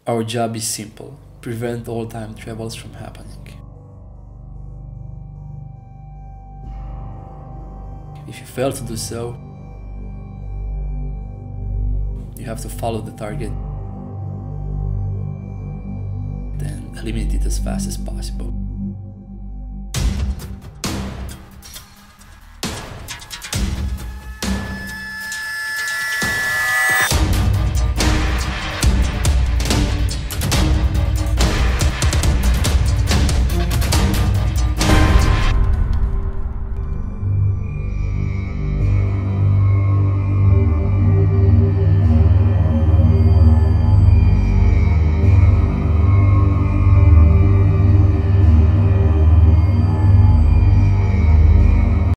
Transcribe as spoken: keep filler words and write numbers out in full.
Our job is simple: prevent all time travels from happening. If you fail to do so, you have to follow the target, then eliminate it as fast as possible.